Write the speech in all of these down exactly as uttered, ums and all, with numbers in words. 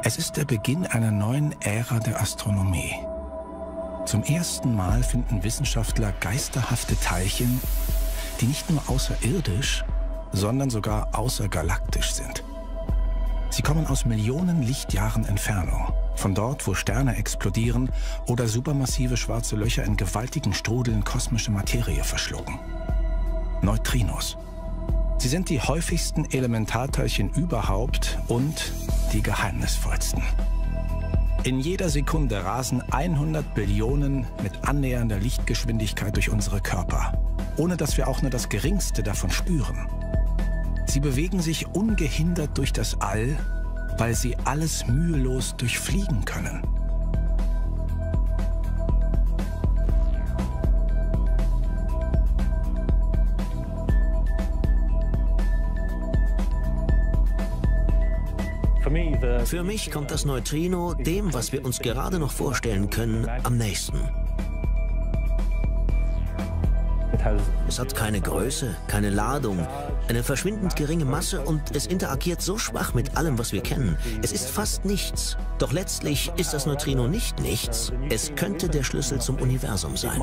Es ist der Beginn einer neuen Ära der Astronomie. Zum ersten Mal finden Wissenschaftler geisterhafte Teilchen, die nicht nur außerirdisch, sondern sogar außergalaktisch sind. Sie kommen aus Millionen Lichtjahren Entfernung, von dort, wo Sterne explodieren oder supermassive schwarze Löcher in gewaltigen Strudeln kosmische Materie verschlucken. Neutrinos. Sie sind die häufigsten Elementarteilchen überhaupt und die geheimnisvollsten. In jeder Sekunde rasen hundert Billionen mit annähernder Lichtgeschwindigkeit durch unsere Körper, ohne dass wir auch nur das Geringste davon spüren. Sie bewegen sich ungehindert durch das All, weil sie alles mühelos durchfliegen können. Für mich kommt das Neutrino dem, was wir uns gerade noch vorstellen können, am nächsten. Es hat keine Größe, keine Ladung, eine verschwindend geringe Masse und es interagiert so schwach mit allem, was wir kennen. Es ist fast nichts. Doch letztlich ist das Neutrino nicht nichts. Es könnte der Schlüssel zum Universum sein.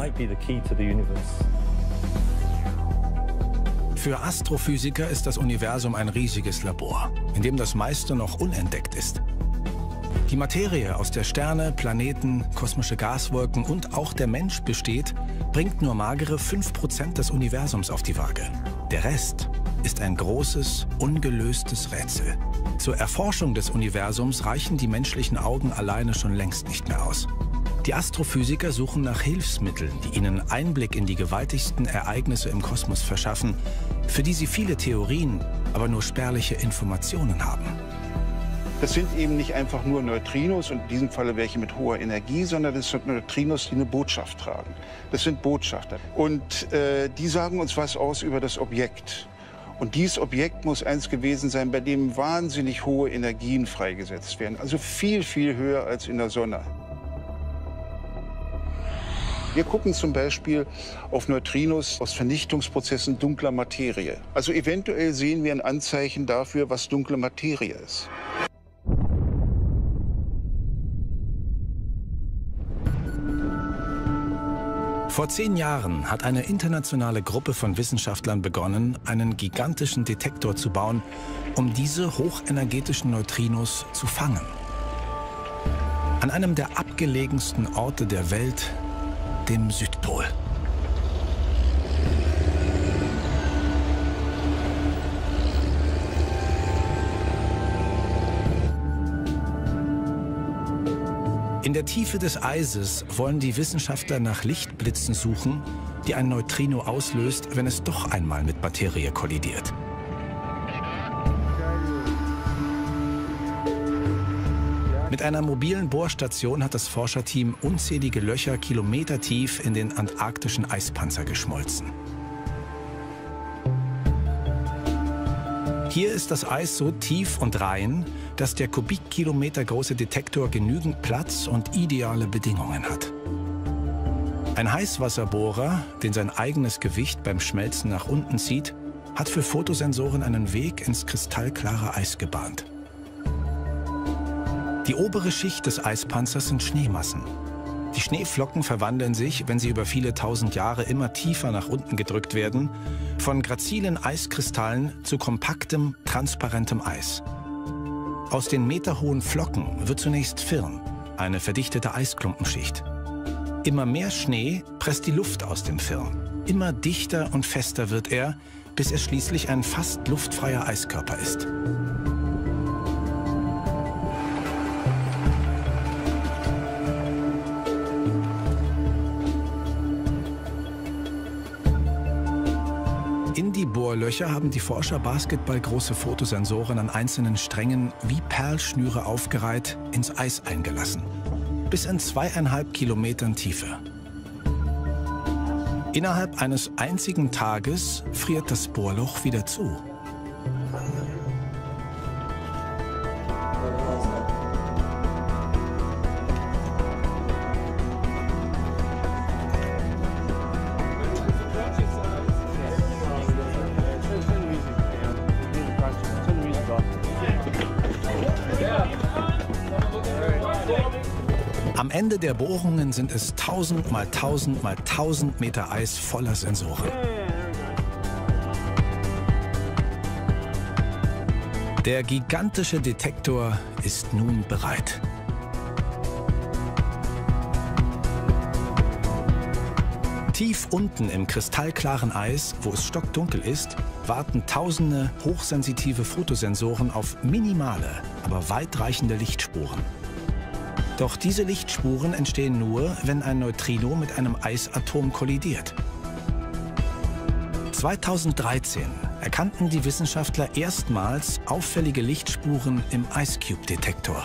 Für Astrophysiker ist das Universum ein riesiges Labor, in dem das meiste noch unentdeckt ist. Die Materie, aus der Sterne, Planeten, kosmische Gaswolken und auch der Mensch besteht, bringt nur magere fünf Prozent des Universums auf die Waage. Der Rest ist ein großes, ungelöstes Rätsel. Zur Erforschung des Universums reichen die menschlichen Augen alleine schon längst nicht mehr aus. Die Astrophysiker suchen nach Hilfsmitteln, die ihnen Einblick in die gewaltigsten Ereignisse im Kosmos verschaffen, für die sie viele Theorien, aber nur spärliche Informationen haben. Das sind eben nicht einfach nur Neutrinos und in diesem Falle welche mit hoher Energie, sondern das sind Neutrinos, die eine Botschaft tragen. Das sind Botschafter. Und äh, die sagen uns was aus über das Objekt. Und dieses Objekt muss eins gewesen sein, bei dem wahnsinnig hohe Energien freigesetzt werden. Also viel, viel höher als in der Sonne. Wir gucken zum Beispiel auf Neutrinos aus Vernichtungsprozessen dunkler Materie. Also eventuell sehen wir ein Anzeichen dafür, was dunkle Materie ist. Vor zehn Jahren hat eine internationale Gruppe von Wissenschaftlern begonnen, einen gigantischen Detektor zu bauen, um diese hochenergetischen Neutrinos zu fangen. An einem der abgelegensten Orte der Welt, dem Südpol. In der Tiefe des Eises wollen die Wissenschaftler nach Lichtblitzen suchen, die ein Neutrino auslöst, wenn es doch einmal mit Materie kollidiert. Mit einer mobilen Bohrstation hat das Forscherteam unzählige Löcher kilometertief in den antarktischen Eispanzer geschmolzen. Hier ist das Eis so tief und rein, dass der Kubikkilometer große Detektor genügend Platz und ideale Bedingungen hat. Ein Heißwasserbohrer, den sein eigenes Gewicht beim Schmelzen nach unten zieht, hat für Fotosensoren einen Weg ins kristallklare Eis gebahnt. Die obere Schicht des Eispanzers sind Schneemassen. Die Schneeflocken verwandeln sich, wenn sie über viele tausend Jahre immer tiefer nach unten gedrückt werden, von grazilen Eiskristallen zu kompaktem, transparentem Eis. Aus den meterhohen Flocken wird zunächst Firn, eine verdichtete Eisklumpensschicht. Immer mehr Schnee presst die Luft aus dem Firn. Immer dichter und fester wird er, bis er schließlich ein fast luftfreier Eiskörper ist. In die Bohrlöcher haben die Forscher basketballgroße Fotosensoren an einzelnen Strängen wie Perlschnüre aufgereiht ins Eis eingelassen. Bis in zweieinhalb Kilometern Tiefe. Innerhalb eines einzigen Tages friert das Bohrloch wieder zu. Am Ende der Bohrungen sind es tausend mal tausend mal tausend Meter Eis voller Sensoren. Der gigantische Detektor ist nun bereit. Tief unten im kristallklaren Eis, wo es stockdunkel ist, warten tausende hochsensitive Fotosensoren auf minimale, aber weitreichende Lichtspuren. Doch diese Lichtspuren entstehen nur, wenn ein Neutrino mit einem Eisatom kollidiert. zweitausenddreizehn erkannten die Wissenschaftler erstmals auffällige Lichtspuren im IceCube-Detektor.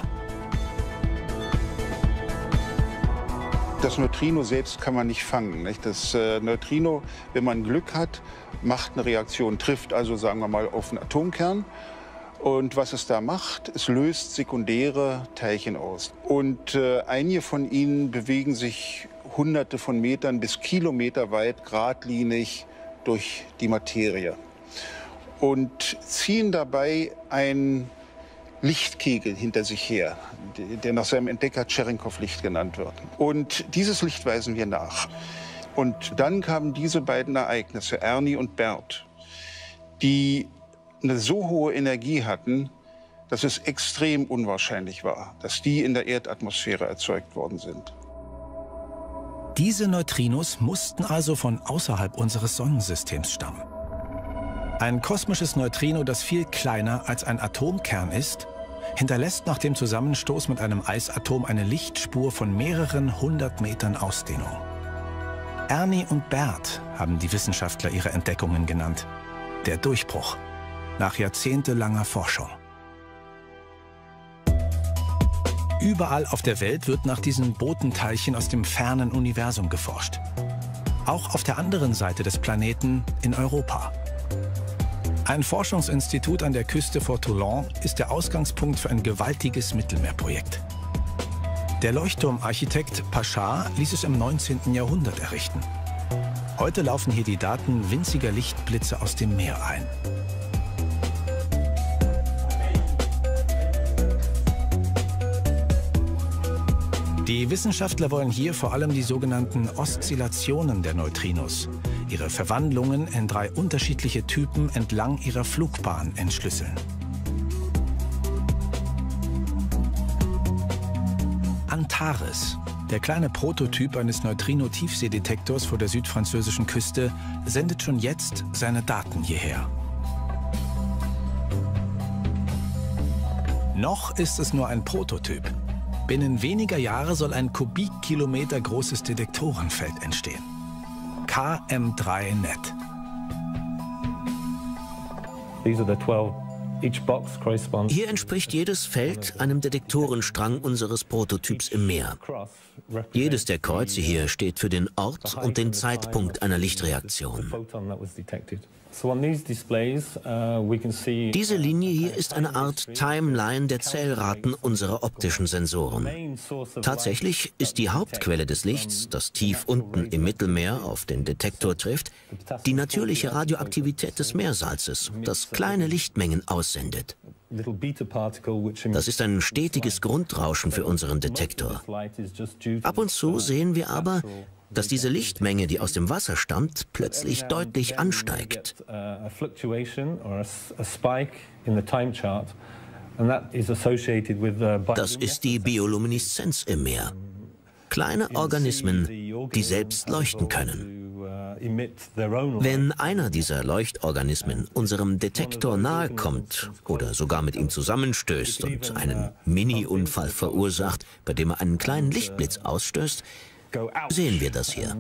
Das Neutrino selbst kann man nicht fangen. Nicht? Das äh, Neutrino, wenn man Glück hat, macht eine Reaktion, trifft also, sagen wir mal, auf einen Atomkern. Und was es da macht, es löst sekundäre Teilchen aus. Und äh, einige von ihnen bewegen sich hunderte von Metern bis Kilometer weit geradlinig durch die Materie und ziehen dabei ein Lichtkegel hinter sich her, der nach seinem Entdecker Cherenkov-Licht genannt wird. Und dieses Licht weisen wir nach. Und dann kamen diese beiden Ereignisse, Ernie und Bert, die eine so hohe Energie hatten, dass es extrem unwahrscheinlich war, dass die in der Erdatmosphäre erzeugt worden sind. Diese Neutrinos mussten also von außerhalb unseres Sonnensystems stammen. Ein kosmisches Neutrino, das viel kleiner als ein Atomkern ist, hinterlässt nach dem Zusammenstoß mit einem Eisatom eine Lichtspur von mehreren hundert Metern Ausdehnung. Ernie und Bert haben die Wissenschaftler ihre Entdeckungen genannt. Der Durchbruch nach jahrzehntelanger Forschung. Überall auf der Welt wird nach diesen Botenteilchen aus dem fernen Universum geforscht. Auch auf der anderen Seite des Planeten in Europa. Ein Forschungsinstitut an der Küste vor Toulon ist der Ausgangspunkt für ein gewaltiges Mittelmeerprojekt. Der Leuchtturmarchitekt Pachard ließ es im neunzehnten Jahrhundert errichten. Heute laufen hier die Daten winziger Lichtblitze aus dem Meer ein. Die Wissenschaftler wollen hier vor allem die sogenannten Oszillationen der Neutrinos, ihre Verwandlungen in drei unterschiedliche Typen entlang ihrer Flugbahn entschlüsseln. Antares, der kleine Prototyp eines Neutrino-Tiefseedetektors vor der südfranzösischen Küste, sendet schon jetzt seine Daten hierher. Noch ist es nur ein Prototyp. Binnen weniger Jahre soll ein Kubikkilometer großes Detektorenfeld entstehen. K M drei Net. Hier entspricht jedes Feld einem Detektorenstrang unseres Prototyps im Meer. Jedes der Kreuze hier steht für den Ort und den Zeitpunkt einer Lichtreaktion. Diese Linie hier ist eine Art Timeline der Zählraten unserer optischen Sensoren. Tatsächlich ist die Hauptquelle des Lichts, das tief unten im Mittelmeer auf den Detektor trifft, die natürliche Radioaktivität des Meersalzes, das kleine Lichtmengen aussendet. Das ist ein stetiges Grundrauschen für unseren Detektor. Ab und zu sehen wir aber, dass diese Lichtmenge, die aus dem Wasser stammt, plötzlich deutlich ansteigt. Das ist die Biolumineszenz im Meer. Kleine Organismen, die selbst leuchten können. Wenn einer dieser Leuchtorganismen unserem Detektor nahe kommt oder sogar mit ihm zusammenstößt und einen Mini-Unfall verursacht, bei dem er einen kleinen Lichtblitz ausstößt, sehen wir das hier.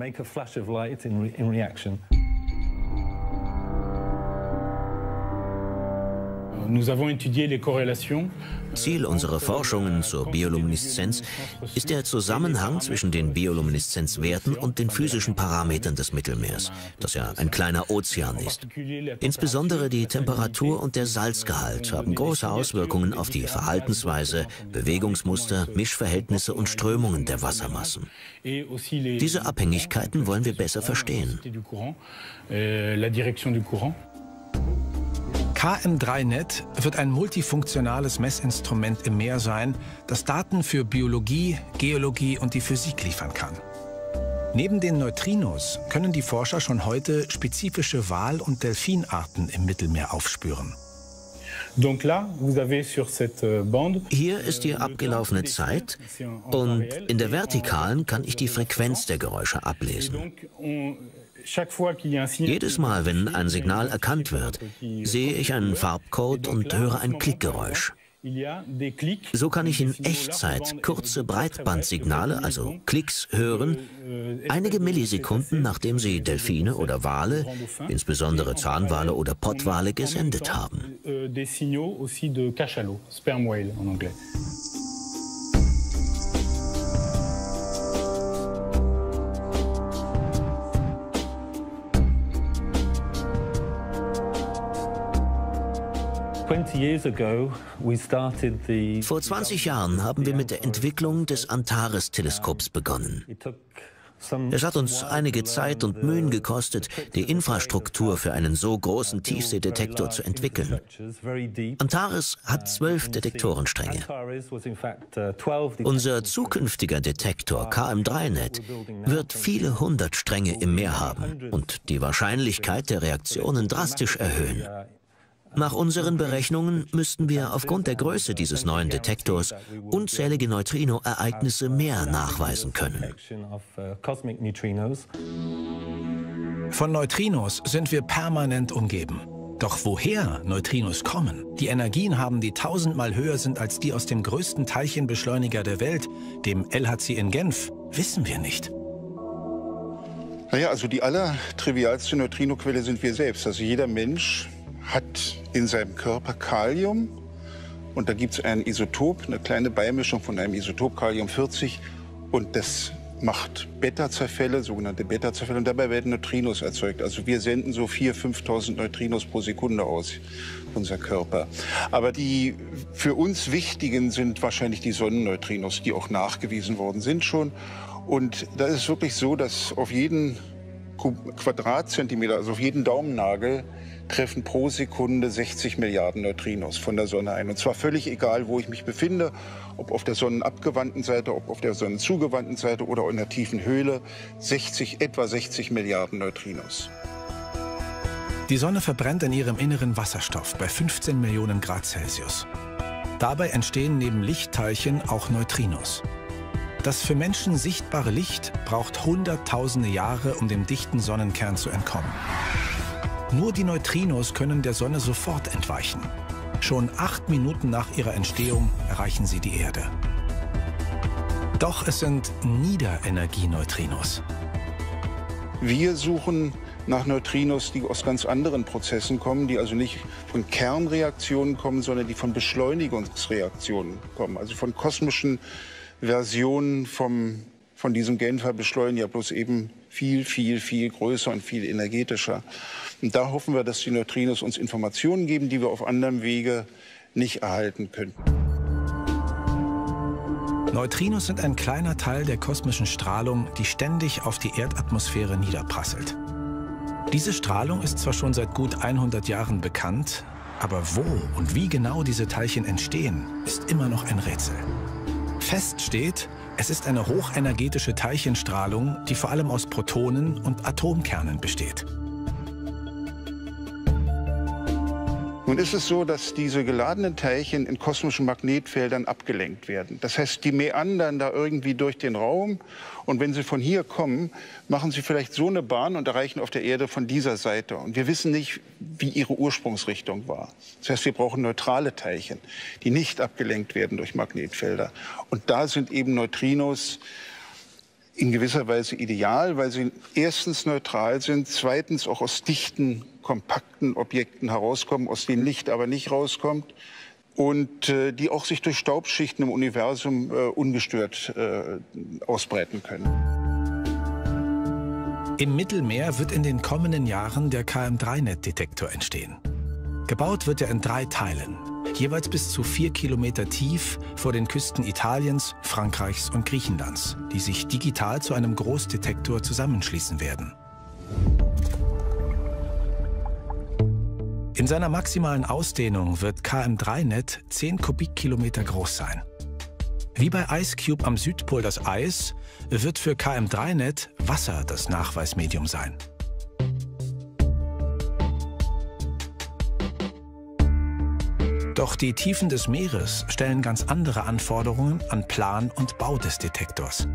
Ziel unserer Forschungen zur Biolumineszenz ist der Zusammenhang zwischen den Biolumineszenzwerten und den physischen Parametern des Mittelmeers, das ja ein kleiner Ozean ist. Insbesondere die Temperatur und der Salzgehalt haben große Auswirkungen auf die Verhaltensweise, Bewegungsmuster, Mischverhältnisse und Strömungen der Wassermassen. Diese Abhängigkeiten wollen wir besser verstehen. K K M drei Net wird ein multifunktionales Messinstrument im Meer sein, das Daten für Biologie, Geologie und die Physik liefern kann. Neben den Neutrinos können die Forscher schon heute spezifische Wal- und Delfinarten im Mittelmeer aufspüren. Hier ist die abgelaufene Zeit und in der Vertikalen kann ich die Frequenz der Geräusche ablesen. Jedes Mal, wenn ein Signal erkannt wird, sehe ich einen Farbcode und höre ein Klickgeräusch. So kann ich in Echtzeit kurze Breitbandsignale, also Klicks, hören, einige Millisekunden nachdem sie Delfine oder Wale, insbesondere Zahnwale oder Pottwale, gesendet haben. Vor zwanzig Jahren haben wir mit der Entwicklung des Antares-Teleskops begonnen. Es hat uns einige Zeit und Mühen gekostet, die Infrastruktur für einen so großen Tiefseedetektor zu entwickeln. Antares hat zwölf Detektorenstränge. Unser zukünftiger Detektor K M drei Net wird viele hundert Stränge im Meer haben und die Wahrscheinlichkeit der Reaktionen drastisch erhöhen. Nach unseren Berechnungen müssten wir aufgrund der Größe dieses neuen Detektors unzählige Neutrino-Ereignisse mehr nachweisen können. Von Neutrinos sind wir permanent umgeben. Doch woher Neutrinos kommen, die Energien haben, die tausendmal höher sind als die aus dem größten Teilchenbeschleuniger der Welt, dem L H C in Genf, wissen wir nicht. Naja, also die allertrivialste Neutrinoquelle sind wir selbst. Also jeder Mensch hat in seinem Körper Kalium und da gibt es ein Isotop, eine kleine Beimischung von einem Isotop Kalium vierzig und das macht Beta-Zerfälle, sogenannte Beta-Zerfälle und dabei werden Neutrinos erzeugt. Also wir senden so viertausend, fünftausend Neutrinos pro Sekunde aus, unser Körper. Aber die für uns wichtigen sind wahrscheinlich die Sonnenneutrinos, die auch nachgewiesen worden sind schon. Und da ist es wirklich so, dass auf jeden Quadratzentimeter, also auf jeden Daumennagel, treffen pro Sekunde sechzig Milliarden Neutrinos von der Sonne ein. Und zwar völlig egal, wo ich mich befinde, ob auf der sonnenabgewandten Seite, ob auf der sonnenzugewandten Seite oder in der tiefen Höhle, sechzig, etwa sechzig Milliarden Neutrinos. Die Sonne verbrennt in ihrem Inneren Wasserstoff bei fünfzehn Millionen Grad Celsius. Dabei entstehen neben Lichtteilchen auch Neutrinos. Das für Menschen sichtbare Licht braucht hunderttausende Jahre, um dem dichten Sonnenkern zu entkommen. Nur die Neutrinos können der Sonne sofort entweichen. Schon acht Minuten nach ihrer Entstehung erreichen sie die Erde. Doch es sind Niederenergie-Neutrinos. Wir suchen nach Neutrinos, die aus ganz anderen Prozessen kommen, die also nicht von Kernreaktionen kommen, sondern die von Beschleunigungsreaktionen kommen, also von kosmischen Versionen vom, von diesem Genfer Beschleuniger, bloß eben viel, viel, viel größer und viel energetischer. Und da hoffen wir, dass die Neutrinos uns Informationen geben, die wir auf anderem Wege nicht erhalten könnten. Neutrinos sind ein kleiner Teil der kosmischen Strahlung, die ständig auf die Erdatmosphäre niederprasselt. Diese Strahlung ist zwar schon seit gut hundert Jahren bekannt, aber wo und wie genau diese Teilchen entstehen, ist immer noch ein Rätsel. Fest steht, es ist eine hochenergetische Teilchenstrahlung, die vor allem aus Protonen und Atomkernen besteht. Nun ist es so, dass diese geladenen Teilchen in kosmischen Magnetfeldern abgelenkt werden. Das heißt, die meandern da irgendwie durch den Raum und wenn sie von hier kommen, machen sie vielleicht so eine Bahn und erreichen auf der Erde von dieser Seite. Und wir wissen nicht, wie ihre Ursprungsrichtung war. Das heißt, wir brauchen neutrale Teilchen, die nicht abgelenkt werden durch Magnetfelder. Und da sind eben Neutrinos in gewisser Weise ideal, weil sie erstens neutral sind, zweitens auch aus dichten, kompakten Objekten herauskommen, aus denen Licht aber nicht rauskommt und äh, die auch sich durch Staubschichten im Universum äh, ungestört äh, ausbreiten können. Im Mittelmeer wird in den kommenden Jahren der K M drei Net-Detektor entstehen. Gebaut wird er in drei Teilen, jeweils bis zu vier Kilometer tief vor den Küsten Italiens, Frankreichs und Griechenlands, die sich digital zu einem Großdetektor zusammenschließen werden. In seiner maximalen Ausdehnung wird K M drei Net zehn Kubikkilometer groß sein. Wie bei IceCube am Südpol das Eis, wird für K M drei Net Wasser das Nachweismedium sein. Doch die Tiefen des Meeres stellen ganz andere Anforderungen an Plan und Bau des Detektors.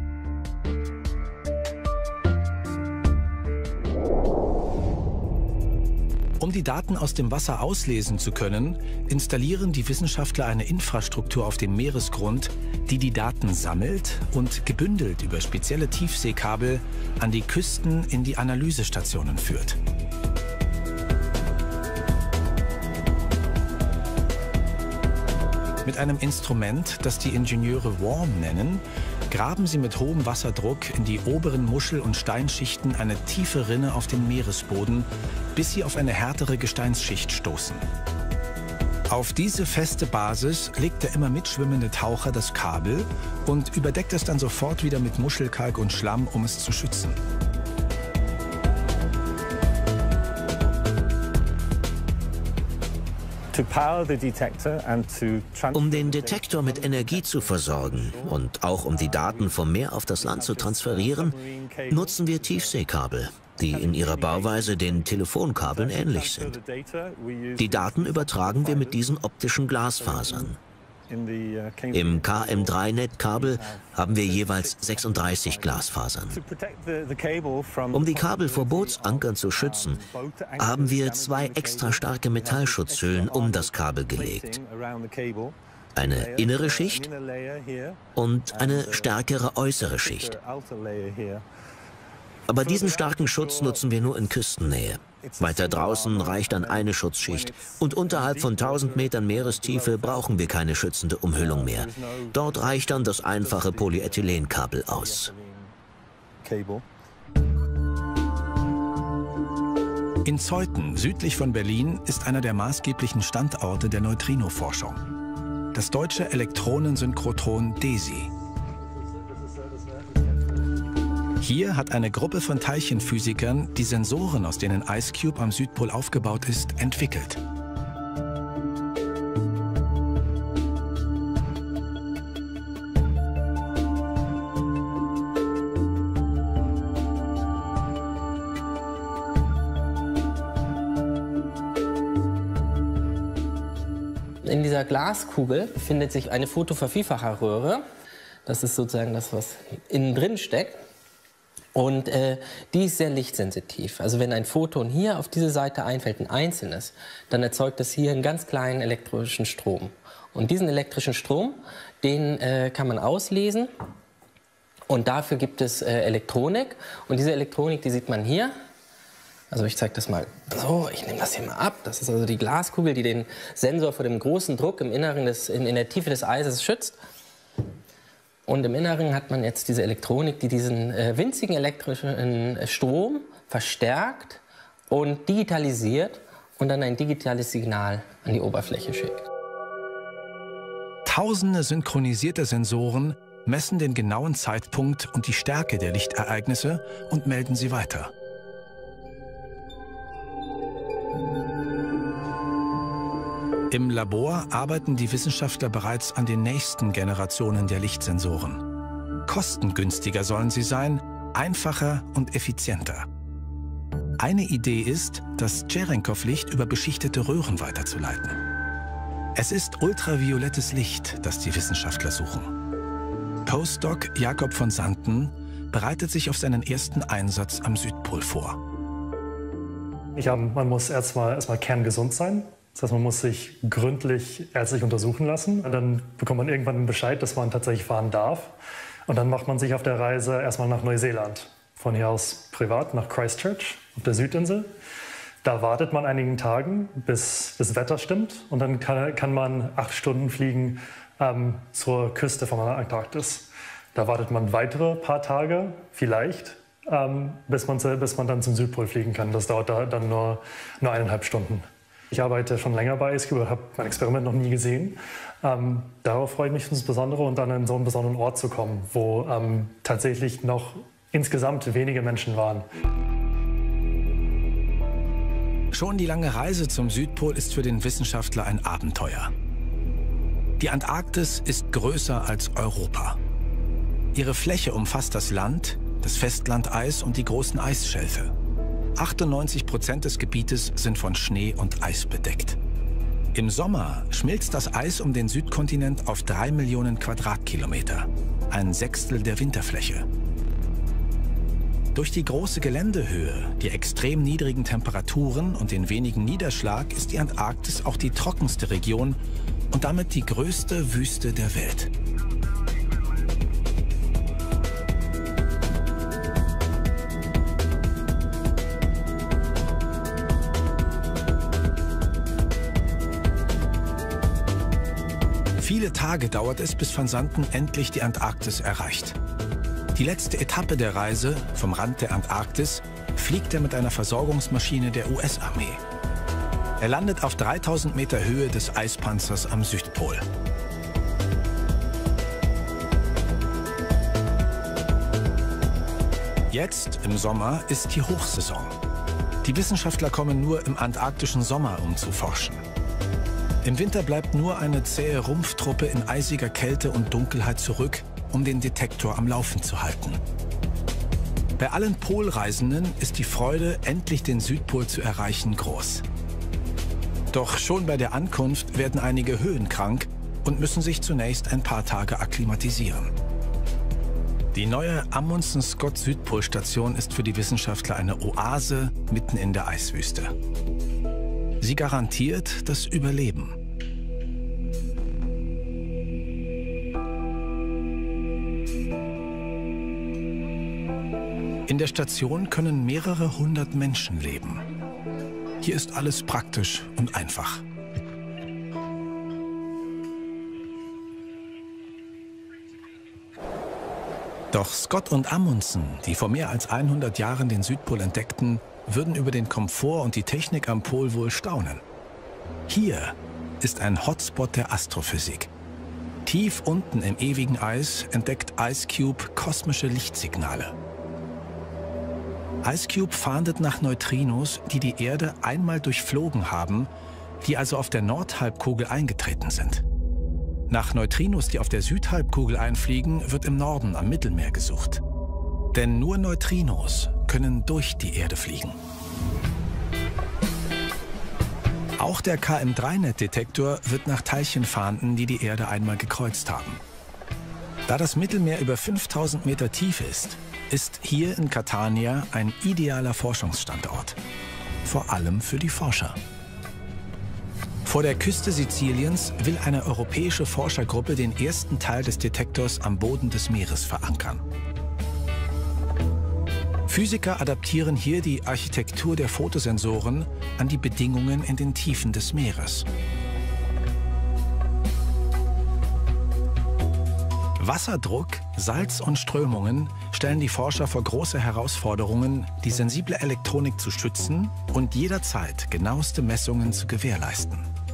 Um die Daten aus dem Wasser auslesen zu können, installieren die Wissenschaftler eine Infrastruktur auf dem Meeresgrund, die die Daten sammelt und gebündelt über spezielle Tiefseekabel an die Küsten in die Analysestationen führt. Mit einem Instrument, das die Ingenieure Worm nennen, graben sie mit hohem Wasserdruck in die oberen Muschel- und Steinschichten eine tiefe Rinne auf dem Meeresboden, bis sie auf eine härtere Gesteinsschicht stoßen. Auf diese feste Basis legt der immer mitschwimmende Taucher das Kabel und überdeckt es dann sofort wieder mit Muschelkalk und Schlamm, um es zu schützen. Um den Detektor mit Energie zu versorgen und auch um die Daten vom Meer auf das Land zu transferieren, nutzen wir Tiefseekabel, die in ihrer Bauweise den Telefonkabeln ähnlich sind. Die Daten übertragen wir mit diesen optischen Glasfasern. Im K M drei Net-Kabel haben wir jeweils sechsunddreißig Glasfasern. Um die Kabel vor Bootsankern zu schützen, haben wir zwei extra starke Metallschutzhüllen um das Kabel gelegt. Eine innere Schicht und eine stärkere äußere Schicht. Aber diesen starken Schutz nutzen wir nur in Küstennähe. Weiter draußen reicht dann eine Schutzschicht. Und unterhalb von tausend Metern Meerestiefe brauchen wir keine schützende Umhüllung mehr. Dort reicht dann das einfache Polyethylenkabel aus. In Zeuthen, südlich von Berlin, ist einer der maßgeblichen Standorte der Neutrino-Forschung. Das deutsche Elektronensynchrotron DESI. Hier hat eine Gruppe von Teilchenphysikern die Sensoren, aus denen IceCube am Südpol aufgebaut ist, entwickelt. In dieser Glaskugel befindet sich eine Fotovervielfacherröhre. Das ist sozusagen das, was innen drin steckt. Und äh, die ist sehr lichtsensitiv. Also wenn ein Photon hier auf diese Seite einfällt, ein einzelnes, dann erzeugt das hier einen ganz kleinen elektrischen Strom. Und diesen elektrischen Strom, den äh, kann man auslesen. Und dafür gibt es äh, Elektronik. Und diese Elektronik, die sieht man hier. Also ich zeige das mal so, ich nehme das hier mal ab. Das ist also die Glaskugel, die den Sensor vor dem großen Druck im Inneren des, in, in der Tiefe des Eises schützt. Und im Inneren hat man jetzt diese Elektronik, die diesen äh, winzigen elektrischen äh, Strom verstärkt und digitalisiert und dann ein digitales Signal an die Oberfläche schickt. Tausende synchronisierte Sensoren messen den genauen Zeitpunkt und die Stärke der Lichtereignisse und melden sie weiter. Im Labor arbeiten die Wissenschaftler bereits an den nächsten Generationen der Lichtsensoren. Kostengünstiger sollen sie sein, einfacher und effizienter. Eine Idee ist, das Tscherenkow-Licht über beschichtete Röhren weiterzuleiten. Es ist ultraviolettes Licht, das die Wissenschaftler suchen. Postdoc Jakob von Santen bereitet sich auf seinen ersten Einsatz am Südpol vor. Ich hab, man muss erstmal erstmal kerngesund sein. Das heißt, man muss sich gründlich ärztlich untersuchen lassen. Und dann bekommt man irgendwann einen Bescheid, dass man tatsächlich fahren darf. Und dann macht man sich auf der Reise erstmal nach Neuseeland. Von hier aus privat nach Christchurch auf der Südinsel. Da wartet man einigen Tagen, bis das Wetter stimmt. Und dann kann, kann man acht Stunden fliegen ähm, zur Küste von der Antarktis. Da wartet man weitere paar Tage, vielleicht, ähm, bis, man, bis man dann zum Südpol fliegen kann. Das dauert da dann nur, nur eineinhalb Stunden. Ich arbeite schon länger bei IceCube, habe mein Experiment noch nie gesehen. Ähm, darauf freue ich mich insbesondere, und dann an so einen besonderen Ort zu kommen, wo ähm, tatsächlich noch insgesamt wenige Menschen waren. Schon die lange Reise zum Südpol ist für den Wissenschaftler ein Abenteuer. Die Antarktis ist größer als Europa. Ihre Fläche umfasst das Land, das Festlandeis und die großen Eisschelfe. achtundneunzig Prozent des Gebietes sind von Schnee und Eis bedeckt. Im Sommer schmilzt das Eis um den Südkontinent auf drei Millionen Quadratkilometer, ein Sechstel der Winterfläche. Durch die große Geländehöhe, die extrem niedrigen Temperaturen und den wenigen Niederschlag ist die Antarktis auch die trockenste Region und damit die größte Wüste der Welt. Viele Tage dauert es, bis Van Santen endlich die Antarktis erreicht. Die letzte Etappe der Reise, vom Rand der Antarktis, fliegt er mit einer Versorgungsmaschine der U S-Armee. Er landet auf dreitausend Meter Höhe des Eispanzers am Südpol. Jetzt, im Sommer, ist die Hochsaison. Die Wissenschaftler kommen nur im antarktischen Sommer, um zu forschen. Im Winter bleibt nur eine zähe Rumpftruppe in eisiger Kälte und Dunkelheit zurück, um den Detektor am Laufen zu halten. Bei allen Polreisenden ist die Freude, endlich den Südpol zu erreichen, groß. Doch schon bei der Ankunft werden einige höhenkrank und müssen sich zunächst ein paar Tage akklimatisieren. Die neue Amundsen-Scott-Südpolstation ist für die Wissenschaftler eine Oase mitten in der Eiswüste. Sie garantiert das Überleben. In der Station können mehrere hundert Menschen leben. Hier ist alles praktisch und einfach. Doch Scott und Amundsen, die vor mehr als hundert Jahren den Südpol entdeckten, würden über den Komfort und die Technik am Pol wohl staunen. Hier ist ein Hotspot der Astrophysik. Tief unten im ewigen Eis entdeckt IceCube kosmische Lichtsignale. IceCube fahndet nach Neutrinos, die die Erde einmal durchflogen haben, die also auf der Nordhalbkugel eingetreten sind. Nach Neutrinos, die auf der Südhalbkugel einfliegen, wird im Norden am Mittelmeer gesucht. Denn nur Neutrinos können durch die Erde fliegen. Auch der K M drei Net-Detektor wird nach Teilchen fahnden, die die Erde einmal gekreuzt haben. Da das Mittelmeer über fünftausend Meter tief ist, ist hier in Catania ein idealer Forschungsstandort. Vor allem für die Forscher. Vor der Küste Siziliens will eine europäische Forschergruppe den ersten Teil des Detektors am Boden des Meeres verankern. Physiker adaptieren hier die Architektur der Fotosensoren an die Bedingungen in den Tiefen des Meeres. Wasserdruck, Salz und Strömungen stellen die Forscher vor große Herausforderungen, die sensible Elektronik zu schützen und jederzeit genaueste Messungen zu gewährleisten.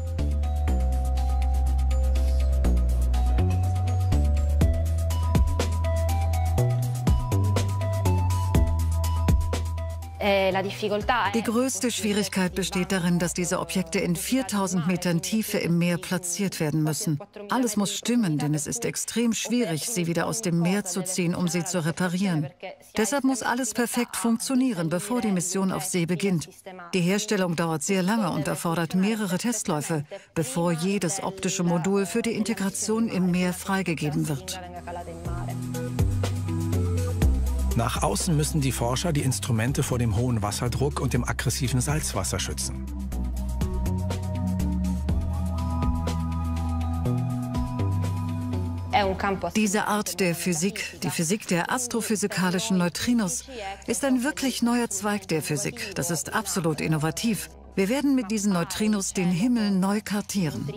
Die größte Schwierigkeit besteht darin, dass diese Objekte in viertausend Metern Tiefe im Meer platziert werden müssen. Alles muss stimmen, denn es ist extrem schwierig, sie wieder aus dem Meer zu ziehen, um sie zu reparieren. Deshalb muss alles perfekt funktionieren, bevor die Mission auf See beginnt. Die Herstellung dauert sehr lange und erfordert mehrere Testläufe, bevor jedes optische Modul für die Integration im Meer freigegeben wird. Nach außen müssen die Forscher die Instrumente vor dem hohen Wasserdruck und dem aggressiven Salzwasser schützen. Diese Art der Physik, die Physik der astrophysikalischen Neutrinos, ist ein wirklich neuer Zweig der Physik. Das ist absolut innovativ. Wir werden mit diesen Neutrinos den Himmel neu kartieren.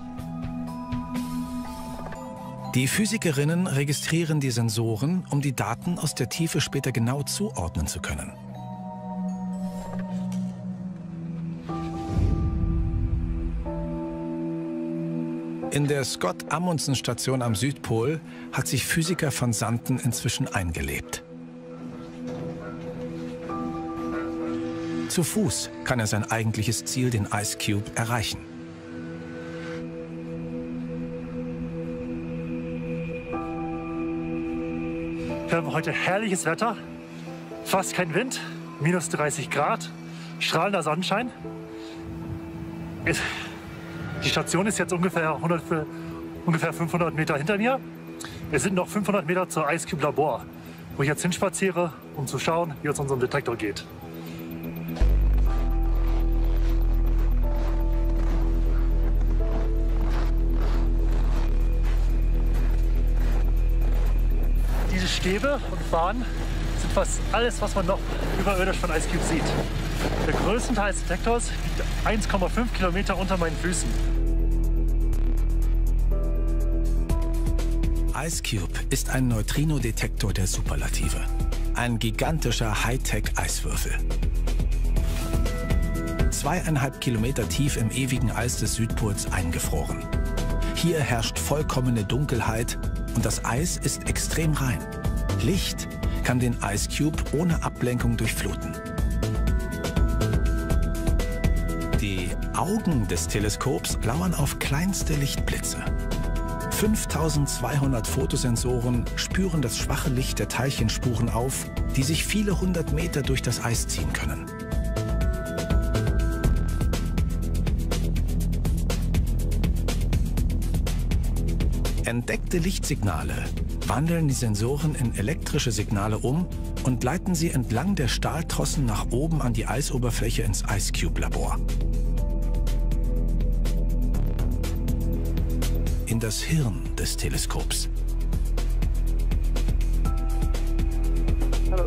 Die Physikerinnen registrieren die Sensoren, um die Daten aus der Tiefe später genau zuordnen zu können. In der Scott-Amundsen-Station am Südpol hat sich Physiker Van Santen inzwischen eingelebt. Zu Fuß kann er sein eigentliches Ziel, den Ice Cube, erreichen. Wir haben heute herrliches Wetter, fast kein Wind, minus dreißig Grad, strahlender Sonnenschein. Es, die Station ist jetzt ungefähr, hundert, ungefähr fünfhundert Meter hinter mir. Es sind noch fünfhundert Meter zur Ice Cube Labor, wo ich jetzt hinspaziere, um zu schauen, wie es unserem Detektor geht. Diese Stäbe und Bahnen sind fast alles, was man noch überirdisch von Ice Cube sieht. Der größte Teil des Detektors liegt eins Komma fünf Kilometer unter meinen Füßen. Ice Cube ist ein Neutrino-Detektor der Superlative. Ein gigantischer Hightech-Eiswürfel. Zweieinhalb Kilometer tief im ewigen Eis des Südpols eingefroren. Hier herrscht vollkommene Dunkelheit und das Eis ist extrem rein. Licht kann den Ice Cube ohne Ablenkung durchfluten. Die Augen des Teleskops lauern auf kleinste Lichtblitze. fünftausendzweihundert Fotosensoren spüren das schwache Licht der Teilchenspuren auf, die sich viele hundert Meter durch das Eis ziehen können. Entdeckte Lichtsignale wandeln die Sensoren in elektrische Signale um und leiten sie entlang der Stahltrossen nach oben an die Eisoberfläche ins Ice Cube Labor. In das Hirn des Teleskops. Hallo.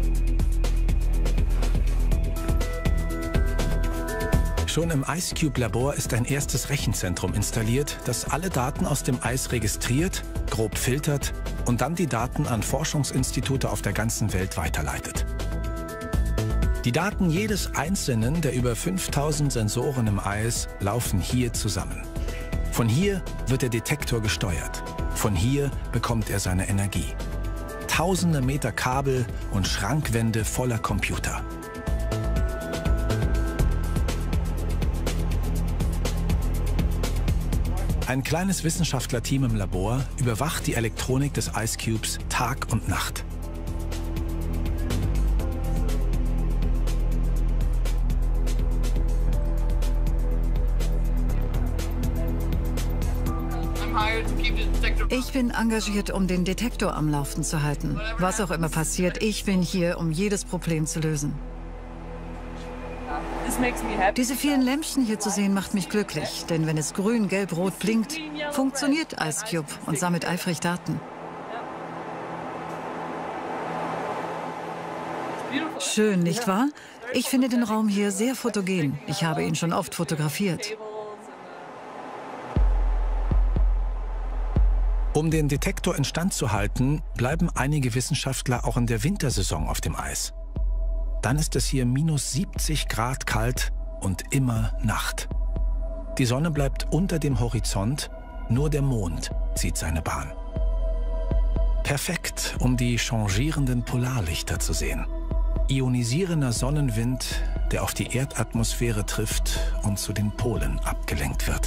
Schon im Ice Cube Labor ist ein erstes Rechenzentrum installiert, das alle Daten aus dem Eis registriert, grob filtert und dann die Daten an Forschungsinstitute auf der ganzen Welt weiterleitet. Die Daten jedes einzelnen der über fünftausend Sensoren im Eis laufen hier zusammen. Von hier wird der Detektor gesteuert. Von hier bekommt er seine Energie. Tausende Meter Kabel und Schrankwände voller Computer. Ein kleines Wissenschaftlerteam im Labor überwacht die Elektronik des Ice Cubes Tag und Nacht. Ich bin engagiert, um den Detektor am Laufen zu halten. Was auch immer passiert, ich bin hier, um jedes Problem zu lösen. Diese vielen Lämpchen hier zu sehen, macht mich glücklich. Denn wenn es grün, gelb, rot blinkt, funktioniert Ice Cube und sammelt eifrig Daten. Schön, nicht wahr? Ich finde den Raum hier sehr fotogen. Ich habe ihn schon oft fotografiert. Um den Detektor instand zu halten, bleiben einige Wissenschaftler auch in der Wintersaison auf dem Eis. Dann ist es hier minus siebzig Grad kalt und immer Nacht. Die Sonne bleibt unter dem Horizont, nur der Mond zieht seine Bahn. Perfekt, um die changierenden Polarlichter zu sehen. Ionisierender Sonnenwind, der auf die Erdatmosphäre trifft und zu den Polen abgelenkt wird.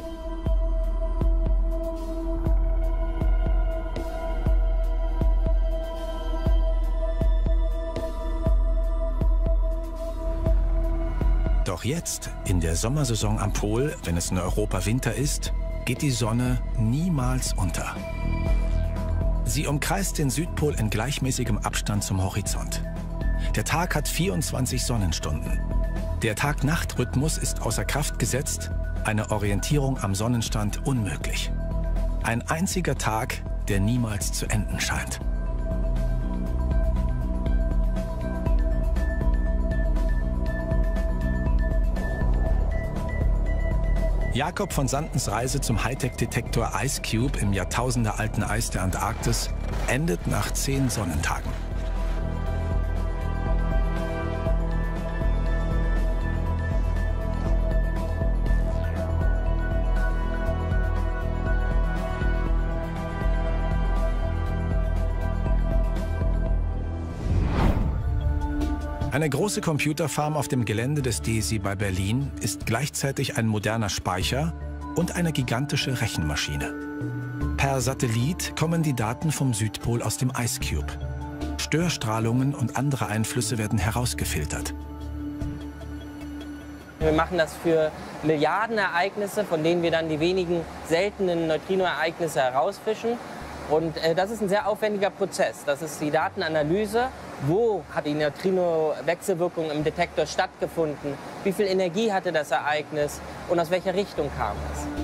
Doch jetzt, in der Sommersaison am Pol, wenn es in Europa Winter ist, geht die Sonne niemals unter. Sie umkreist den Südpol in gleichmäßigem Abstand zum Horizont. Der Tag hat vierundzwanzig Sonnenstunden. Der Tag-Nacht-Rhythmus ist außer Kraft gesetzt, eine Orientierung am Sonnenstand unmöglich. Ein einziger Tag, der niemals zu enden scheint. Jakob von Santens Reise zum Hightech-Detektor Ice Cube im jahrtausendealten Eis der Antarktis endet nach zehn Sonnentagen. Eine große Computerfarm auf dem Gelände des D S I bei Berlin ist gleichzeitig ein moderner Speicher und eine gigantische Rechenmaschine. Per Satellit kommen die Daten vom Südpol aus dem Ice Cube. Störstrahlungen und andere Einflüsse werden herausgefiltert. Wir machen das für Milliarden Ereignisse, von denen wir dann die wenigen seltenen Neutrino-Ereignisse herausfischen. Und äh, das ist ein sehr aufwendiger Prozess. Das ist die Datenanalyse. Wo hat die Neutrino-Wechselwirkung im Detektor stattgefunden? Wie viel Energie hatte das Ereignis? Und aus welcher Richtung kam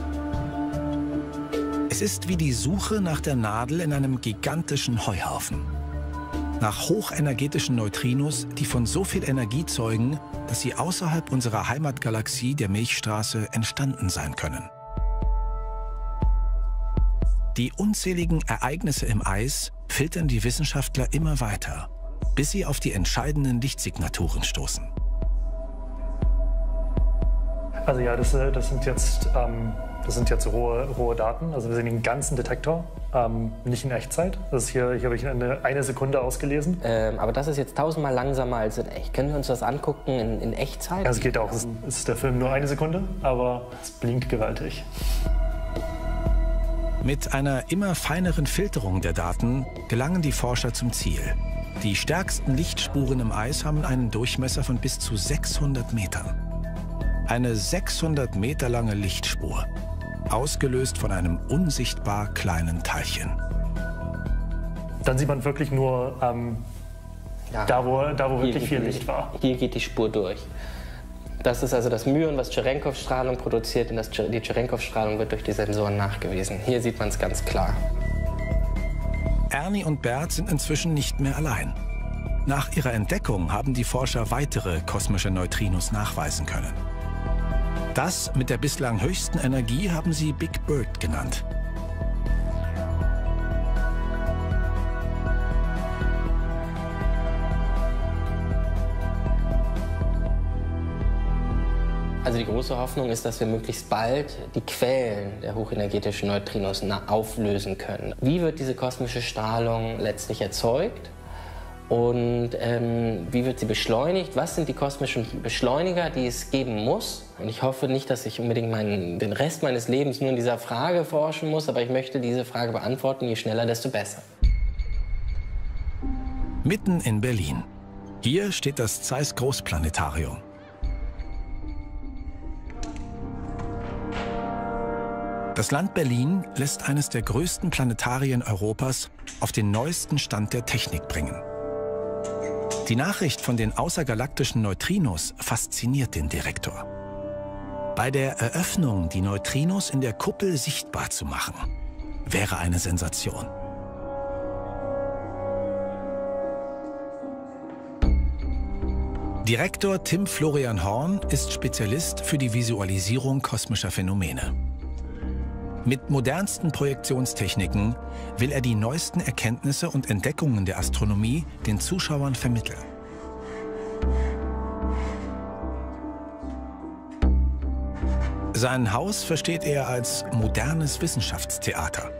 es? Es ist wie die Suche nach der Nadel in einem gigantischen Heuhaufen. Nach hochenergetischen Neutrinos, die von so viel Energie zeugen, dass sie außerhalb unserer Heimatgalaxie der Milchstraße entstanden sein können. Die unzähligen Ereignisse im Eis filtern die Wissenschaftler immer weiter, bis sie auf die entscheidenden Lichtsignaturen stoßen. Also ja, das, das sind jetzt, ähm, das sind jetzt rohe, rohe Daten. Also wir sehen den ganzen Detektor, ähm, nicht in Echtzeit. Das ist hier, hier habe ich eine, eine Sekunde ausgelesen. Ähm, aber das ist jetzt tausendmal langsamer als in echt. Können wir uns das angucken in, in Echtzeit? Also es geht auch. Es ist der Film nur eine Sekunde, aber es blinkt gewaltig. Mit einer immer feineren Filterung der Daten gelangen die Forscher zum Ziel. Die stärksten Lichtspuren im Eis haben einen Durchmesser von bis zu sechshundert Metern. Eine sechshundert Meter lange Lichtspur, ausgelöst von einem unsichtbar kleinen Teilchen. Dann sieht man wirklich nur ähm, ja, da, wo, da, wo wirklich viel Licht war. Hier geht die Spur durch. Das ist also das Myon, was Cherenkov-Strahlung produziert, und das, die Cherenkov-Strahlung wird durch die Sensoren nachgewiesen. Hier sieht man es ganz klar. Ernie und Bert sind inzwischen nicht mehr allein. Nach ihrer Entdeckung haben die Forscher weitere kosmische Neutrinos nachweisen können. Das mit der bislang höchsten Energie haben sie Big Bird genannt. Also die große Hoffnung ist, dass wir möglichst bald die Quellen der hochenergetischen Neutrinos auflösen können. Wie wird diese kosmische Strahlung letztlich erzeugt? Und ähm, wie wird sie beschleunigt? Was sind die kosmischen Beschleuniger, die es geben muss? Und ich hoffe nicht, dass ich unbedingt meinen, den Rest meines Lebens nur in dieser Frage forschen muss, aber ich möchte diese Frage beantworten. Je schneller, desto besser. Mitten in Berlin. Hier steht das Zeiss Großplanetarium. Das Land Berlin lässt eines der größten Planetarien Europas auf den neuesten Stand der Technik bringen. Die Nachricht von den außergalaktischen Neutrinos fasziniert den Direktor. Bei der Eröffnung, die Neutrinos in der Kuppel sichtbar zu machen, wäre eine Sensation. Direktor Tim Florian Horn ist Spezialist für die Visualisierung kosmischer Phänomene. Mit modernsten Projektionstechniken will er die neuesten Erkenntnisse und Entdeckungen der Astronomie den Zuschauern vermitteln. Sein Haus versteht er als modernes Wissenschaftstheater.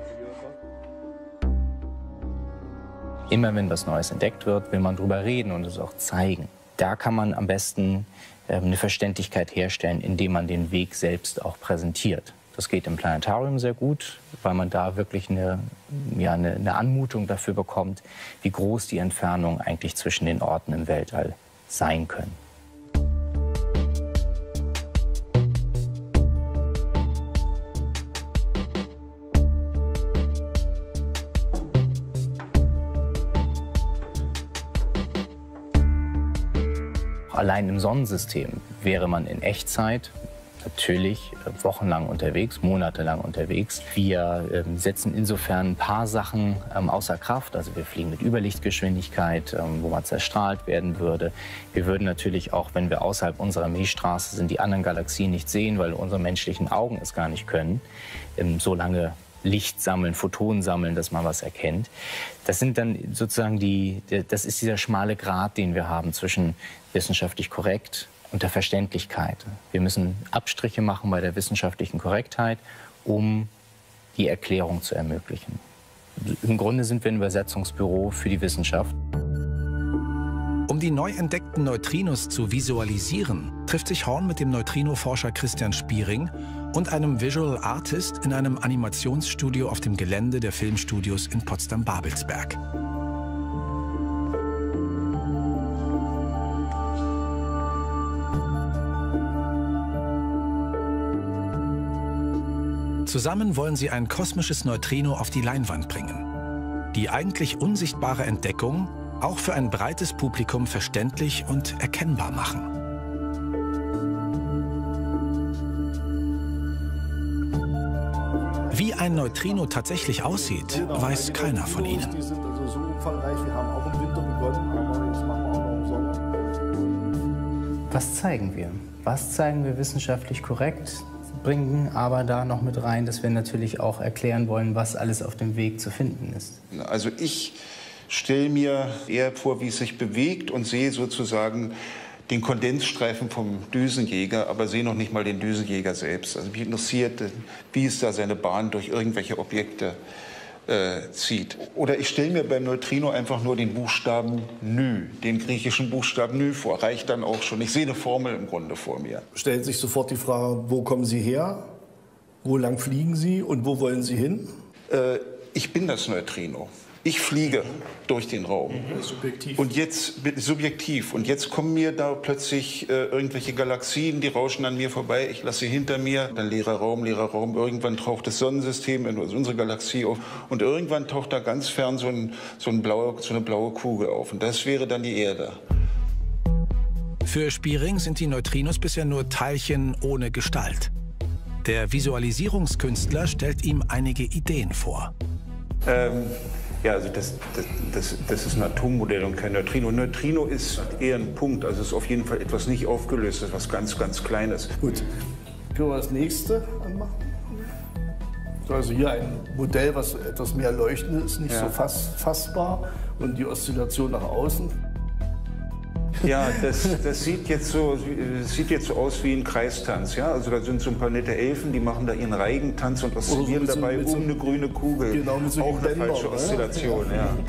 Immer wenn was Neues entdeckt wird, will man darüber reden und es auch zeigen. Da kann man am besten äh, eine Verständlichkeit herstellen, indem man den Weg selbst auch präsentiert. Das geht im Planetarium sehr gut, weil man da wirklich eine, ja, eine, eine Anmutung dafür bekommt, wie groß die Entfernungen eigentlich zwischen den Orten im Weltall sein können. Allein im Sonnensystem wäre man in Echtzeit natürlich wochenlang unterwegs, monatelang unterwegs. Wir ähm, setzen insofern ein paar Sachen ähm, außer Kraft. Also wir fliegen mit Überlichtgeschwindigkeit, ähm, wo man zerstrahlt werden würde. Wir würden natürlich auch, wenn wir außerhalb unserer Milchstraße sind, die anderen Galaxien nicht sehen, weil unsere menschlichen Augen es gar nicht können. Ähm, so lange Licht sammeln, Photonen sammeln, dass man was erkennt. Das sind dann sozusagen die, das ist dieser schmale Grat, den wir haben zwischen wissenschaftlich korrekt und der Verständlichkeit. Wir müssen Abstriche machen bei der wissenschaftlichen Korrektheit, um die Erklärung zu ermöglichen. Im Grunde sind wir ein Übersetzungsbüro für die Wissenschaft. Um Um die neu entdeckten Neutrinos zu visualisieren, trifft sich Horn mit dem Neutrino-Forscher Christian Spiering und einem Visual Artist in einem Animationsstudio auf dem Gelände der Filmstudios in Potsdam-Babelsberg. Zusammen wollen sie ein kosmisches Neutrino auf die Leinwand bringen. Die eigentlich unsichtbare Entdeckung auch für ein breites Publikum verständlich und erkennbar machen. Wie ein Neutrino tatsächlich aussieht, weiß keiner von ihnen. Die sind also so umfangreich, wir haben auch im Winter begonnen, aber jetzt machen wir auch noch im Sommer. Was zeigen wir? Was zeigen wir wissenschaftlich korrekt? Bringen aber da noch mit rein, dass wir natürlich auch erklären wollen, was alles auf dem Weg zu finden ist. Also ich stelle mir eher vor, wie es sich bewegt und sehe sozusagen den Kondensstreifen vom Düsenjäger, aber sehe noch nicht mal den Düsenjäger selbst. Also mich interessiert, wie es da seine Bahn durch irgendwelche Objekte äh, zieht. Oder ich stelle mir beim Neutrino einfach nur den Buchstaben Nü, den griechischen Buchstaben Nü vor. Reicht dann auch schon. Ich sehe eine Formel im Grunde vor mir. Stellt sich sofort die Frage, wo kommen Sie her? Wo lang fliegen Sie und wo wollen Sie hin? Äh, ich bin das Neutrino. Ich fliege durch den Raum. Mhm. Subjektiv. Und jetzt, subjektiv. Und jetzt kommen mir da plötzlich äh, irgendwelche Galaxien, die rauschen an mir vorbei. Ich lasse sie hinter mir. Dann leerer Raum, leerer Raum. Irgendwann taucht das Sonnensystem, also unsere Galaxie auf. Und irgendwann taucht da ganz fern so, ein, so, ein blaue, so eine blaue Kugel auf. Und das wäre dann die Erde. Für Spiering sind die Neutrinos bisher nur Teilchen ohne Gestalt. Der Visualisierungskünstler stellt ihm einige Ideen vor. Ähm, ja, also das, das, das, das ist ein Atommodell und kein Neutrino. Neutrino ist eher ein Punkt, also es ist auf jeden Fall etwas nicht aufgelöstes, was ganz, ganz Kleines. Gut, können wir das nächste anmachen? Also hier ein Modell, was etwas mehr leuchtend ist, nicht ja. so fass, fassbar und die Oszillation nach außen. Ja, das, das sieht, jetzt so, das sieht jetzt so aus wie ein Kreistanz. Ja? Also da sind so ein paar nette Elfen, die machen da ihren Reigentanz und oszillieren so dabei so, um eine grüne Kugel. Genau, mit so auch eine Bänder, falsche Oszillation. Ja. Ja.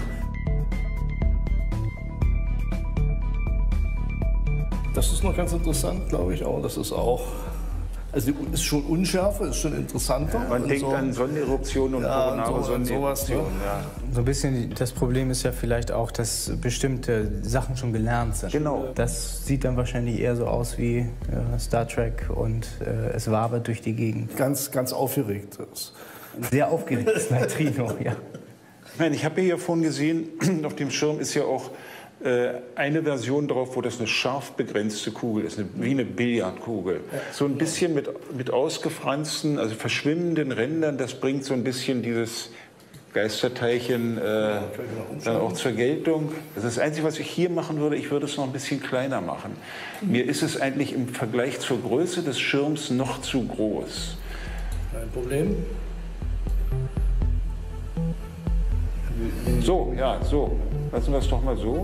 Das ist noch ganz interessant, glaube ich auch. Das ist auch, also ist schon unschärfer, ist schon interessanter. Ja, man denkt so an Sonneneruptionen und ja, koronare so, Sonneneruptionen. Ja. So ein bisschen das Problem ist ja vielleicht auch, dass bestimmte Sachen schon gelernt sind. Genau. Das sieht dann wahrscheinlich eher so aus wie äh, Star Trek und äh, es wabert durch die Gegend. Ganz, ganz aufgeregt. Sehr aufgeregtes Neutrino, ja. Nein, ich habe hier vorhin gesehen, auf dem Schirm ist ja auch eine Version drauf, wo das eine scharf begrenzte Kugel ist, eine, wie eine Billardkugel. Ja. So ein bisschen mit, mit ausgefransten, also verschwimmenden Rändern, das bringt so ein bisschen dieses Geisterteilchen äh, dann auch zur Geltung. Das ist das Einzige, was ich hier machen würde, ich würde es noch ein bisschen kleiner machen. Mhm. Mir ist es eigentlich im Vergleich zur Größe des Schirms noch zu groß. Kein Problem. So, ja, so. Lassen wir es doch mal so.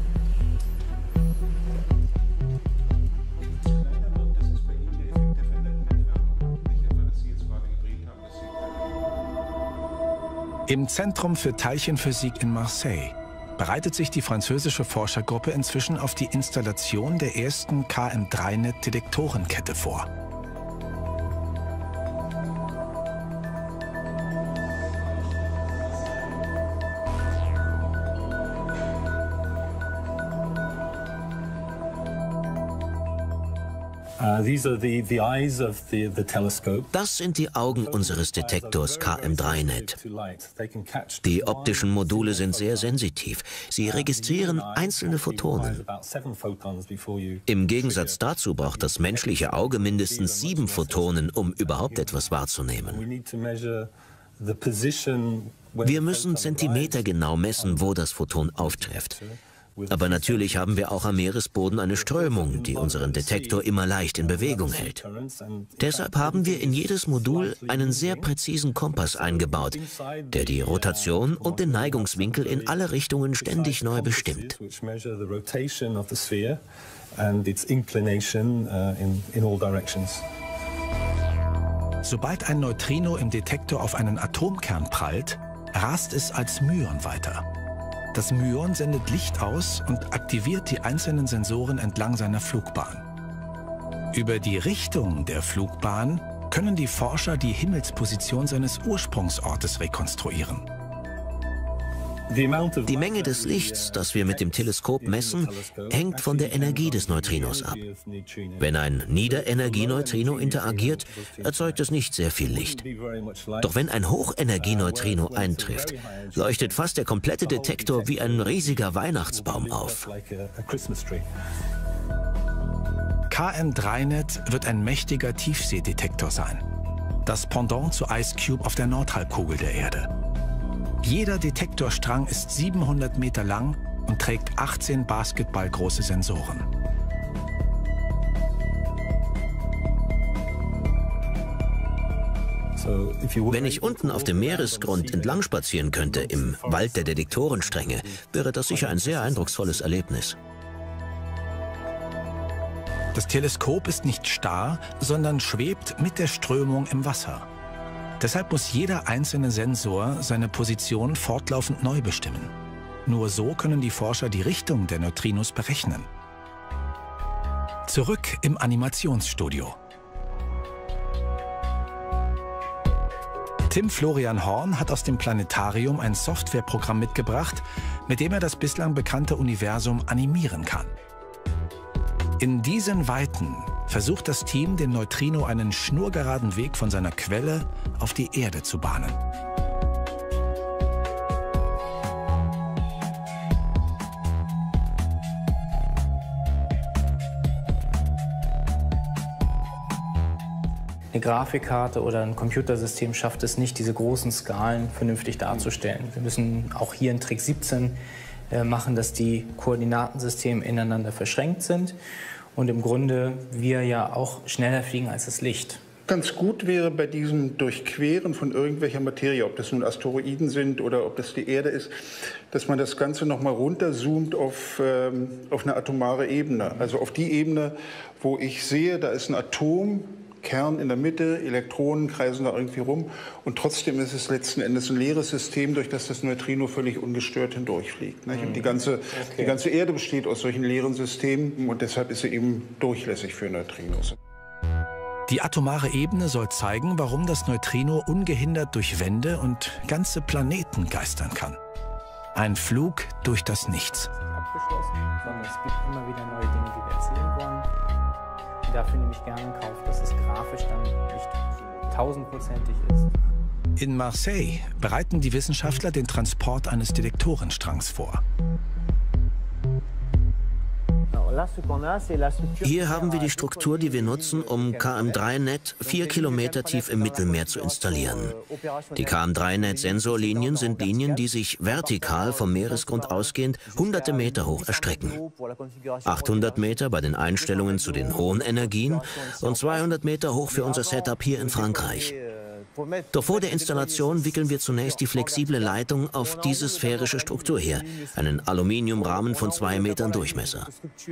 Im Zentrum für Teilchenphysik in Marseille bereitet sich die französische Forschergruppe inzwischen auf die Installation der ersten K M drei Net-Detektorenkette vor. Das sind die Augen unseres Detektors K M drei Net. Die optischen Module sind sehr sensitiv. Sie registrieren einzelne Photonen. Im Gegensatz dazu braucht das menschliche Auge mindestens sieben Photonen, um überhaupt etwas wahrzunehmen. Wir müssen zentimetergenau messen, wo das Photon auftrifft. Aber natürlich haben wir auch am Meeresboden eine Strömung, die unseren Detektor immer leicht in Bewegung hält. Deshalb haben wir in jedes Modul einen sehr präzisen Kompass eingebaut, der die Rotation und den Neigungswinkel in alle Richtungen ständig neu bestimmt. Sobald ein Neutrino im Detektor auf einen Atomkern prallt, rast es als Myon weiter. Das Myon sendet Licht aus und aktiviert die einzelnen Sensoren entlang seiner Flugbahn. Über die Richtung der Flugbahn können die Forscher die Himmelsposition seines Ursprungsortes rekonstruieren. Die Menge des Lichts, das wir mit dem Teleskop messen, hängt von der Energie des Neutrinos ab. Wenn ein Niederenergieneutrino interagiert, erzeugt es nicht sehr viel Licht. Doch wenn ein Hochenergieneutrino eintrifft, leuchtet fast der komplette Detektor wie ein riesiger Weihnachtsbaum auf. K M drei Net wird ein mächtiger Tiefseedetektor sein. Das Pendant zu IceCube auf der Nordhalbkugel der Erde. Jeder Detektorstrang ist siebenhundert Meter lang und trägt achtzehn basketballgroße Sensoren. Wenn ich unten auf dem Meeresgrund entlang spazieren könnte, im Wald der Detektorenstränge, wäre das sicher ein sehr eindrucksvolles Erlebnis. Das Teleskop ist nicht starr, sondern schwebt mit der Strömung im Wasser. Deshalb muss jeder einzelne Sensor seine Position fortlaufend neu bestimmen. Nur so können die Forscher die Richtung der Neutrinos berechnen. Zurück im Animationsstudio. Tim Florian Horn hat aus dem Planetarium ein Softwareprogramm mitgebracht, mit dem er das bislang bekannte Universum animieren kann. In diesen Weiten versucht das Team, dem Neutrino einen schnurgeraden Weg von seiner Quelle auf die Erde zu bahnen. Eine Grafikkarte oder ein Computersystem schafft es nicht, diese großen Skalen vernünftig darzustellen. Wir müssen auch hier in Trick siebzehn äh, machen, dass die Koordinatensysteme ineinander verschränkt sind und im Grunde wir ja auch schneller fliegen als das Licht. Ganz gut wäre bei diesem Durchqueren von irgendwelcher Materie, ob das nun Asteroiden sind oder ob das die Erde ist, dass man das Ganze noch mal runterzoomt auf, ähm, auf eine atomare Ebene. Also auf die Ebene, wo ich sehe, da ist ein Atom, Kern in der Mitte, Elektronen kreisen da irgendwie rum und trotzdem ist es letzten Endes ein leeres System, durch das das Neutrino völlig ungestört hindurchfliegt. Nicht? Und die ganze, okay. die ganze Erde besteht aus solchen leeren Systemen und deshalb ist sie eben durchlässig für Neutrinos. Die atomare Ebene soll zeigen, warum das Neutrino ungehindert durch Wände und ganze Planeten geistern kann. Ein Flug durch das Nichts. Abgeschlossen, sondern es gibt immer wieder neue Dinge, die wir erzählen wollen. Und dafür nehme ich gerne in Kauf, dass es grafisch dann nicht tausendprozentig ist. In Marseille bereiten die Wissenschaftler den Transport eines Detektorenstrangs vor. Hier haben wir die Struktur, die wir nutzen, um K M drei Net vier Kilometer tief im Mittelmeer zu installieren. Die K M drei Net-Sensorlinien sind Linien, die sich vertikal vom Meeresgrund ausgehend hunderte Meter hoch erstrecken. achthundert Meter bei den Einstellungen zu den hohen Energien und zweihundert Meter hoch für unser Setup hier in Frankreich. Doch vor der Installation wickeln wir zunächst die flexible Leitung auf diese sphärische Struktur her, einen Aluminiumrahmen von zwei Metern Durchmesser.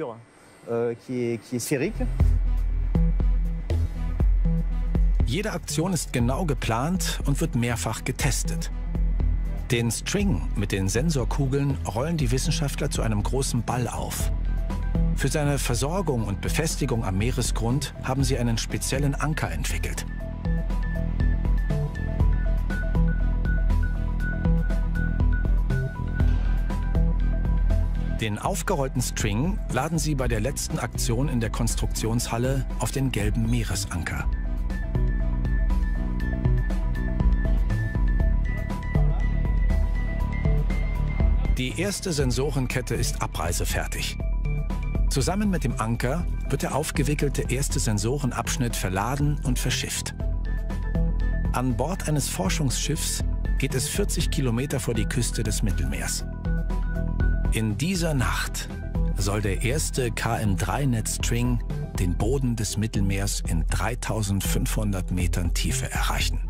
Jede Aktion ist genau geplant und wird mehrfach getestet. Den String mit den Sensorkugeln rollen die Wissenschaftler zu einem großen Ball auf. Für seine Versorgung und Befestigung am Meeresgrund haben sie einen speziellen Anker entwickelt. Den aufgerollten String laden sie bei der letzten Aktion in der Konstruktionshalle auf den gelben Meeresanker. Die erste Sensorenkette ist abreisefertig. Zusammen mit dem Anker wird der aufgewickelte erste Sensorenabschnitt verladen und verschifft. An Bord eines Forschungsschiffs geht es vierzig Kilometer vor die Küste des Mittelmeers. In dieser Nacht soll der erste K M drei Net-String den Boden des Mittelmeers in dreitausendfünfhundert Metern Tiefe erreichen.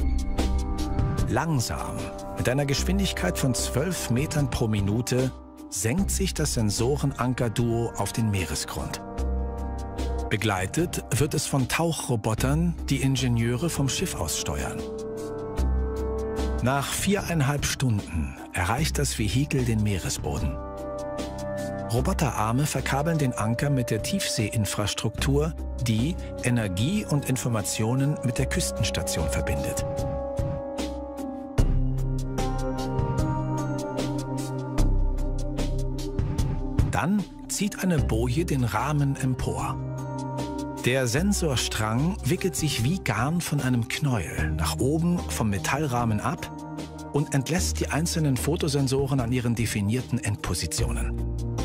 Langsam, mit einer Geschwindigkeit von zwölf Metern pro Minute, senkt sich das Sensorenanker-Duo auf den Meeresgrund. Begleitet wird es von Tauchrobotern, die Ingenieure vom Schiff aus steuern. Nach viereinhalb Stunden erreicht das Vehikel den Meeresboden. Roboterarme verkabeln den Anker mit der Tiefseeinfrastruktur, die Energie und Informationen mit der Küstenstation verbindet. Dann zieht eine Boje den Rahmen empor. Der Sensorstrang wickelt sich wie Garn von einem Knäuel nach oben vom Metallrahmen ab und entlässt die einzelnen Fotosensoren an ihren definierten Endpositionen.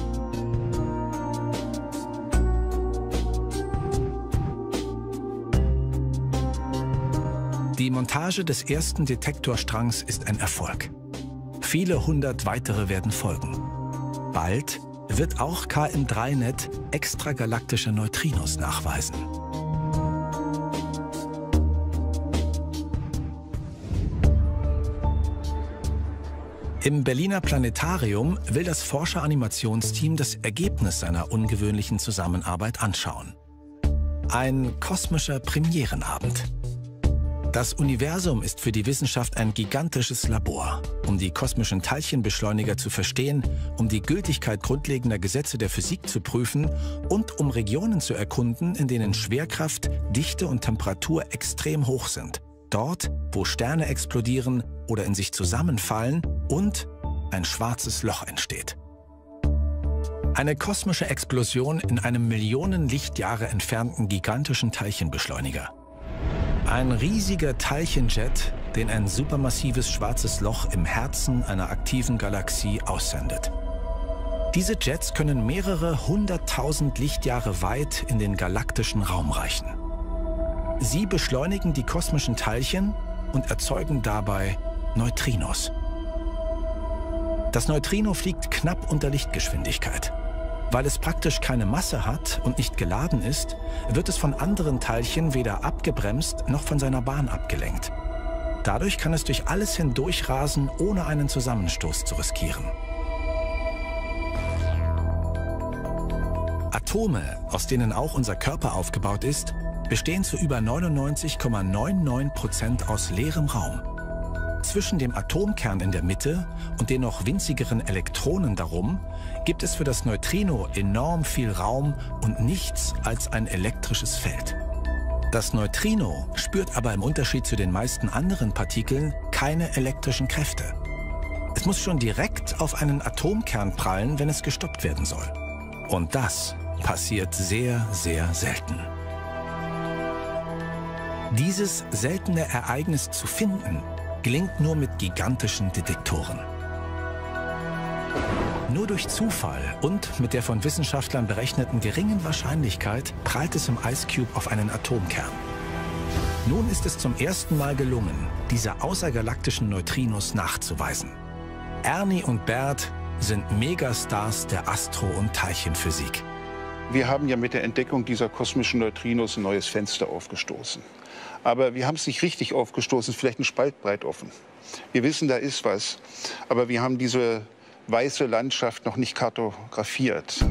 Die Montage des ersten Detektorstrangs ist ein Erfolg. Viele hundert weitere werden folgen. Bald wird auch K M drei Net extragalaktische Neutrinos nachweisen. Im Berliner Planetarium will das Forscher-Animationsteam das Ergebnis seiner ungewöhnlichen Zusammenarbeit anschauen. Ein kosmischer Premierenabend. Das Universum ist für die Wissenschaft ein gigantisches Labor, um die kosmischen Teilchenbeschleuniger zu verstehen, um die Gültigkeit grundlegender Gesetze der Physik zu prüfen und um Regionen zu erkunden, in denen Schwerkraft, Dichte und Temperatur extrem hoch sind. Dort, wo Sterne explodieren oder in sich zusammenfallen und ein schwarzes Loch entsteht. Eine kosmische Explosion in einem Millionen Lichtjahre entfernten gigantischen Teilchenbeschleuniger. Ein riesiger Teilchenjet, den ein supermassives schwarzes Loch im Herzen einer aktiven Galaxie aussendet. Diese Jets können mehrere hunderttausend Lichtjahre weit in den galaktischen Raum reichen. Sie beschleunigen die kosmischen Teilchen und erzeugen dabei Neutrinos. Das Neutrino fliegt knapp unter Lichtgeschwindigkeit. Weil es praktisch keine Masse hat und nicht geladen ist, wird es von anderen Teilchen weder abgebremst noch von seiner Bahn abgelenkt. Dadurch kann es durch alles hindurchrasen, ohne einen Zusammenstoß zu riskieren. Atome, aus denen auch unser Körper aufgebaut ist, bestehen zu über neunundneunzig Komma neunundneunzig Prozent aus leerem Raum. Zwischen dem Atomkern in der Mitte und den noch winzigeren Elektronen darum gibt es für das Neutrino enorm viel Raum und nichts als ein elektrisches Feld. Das Neutrino spürt aber im Unterschied zu den meisten anderen Partikeln keine elektrischen Kräfte. Es muss schon direkt auf einen Atomkern prallen, wenn es gestoppt werden soll. Und das passiert sehr, sehr selten. Dieses seltene Ereignis zu finden, gelingt nur mit gigantischen Detektoren. Nur durch Zufall und mit der von Wissenschaftlern berechneten geringen Wahrscheinlichkeit prallt es im Ice Cube auf einen Atomkern. Nun ist es zum ersten Mal gelungen, diese außergalaktischen Neutrinos nachzuweisen. Ernie und Bert sind Megastars der Astro- und Teilchenphysik. Wir haben ja mit der Entdeckung dieser kosmischen Neutrinos ein neues Fenster aufgestoßen. Aber wir haben es nicht richtig aufgestoßen, vielleicht ein Spalt breit offen. Wir wissen, da ist was, aber wir haben diese weiße Landschaft noch nicht kartografiert.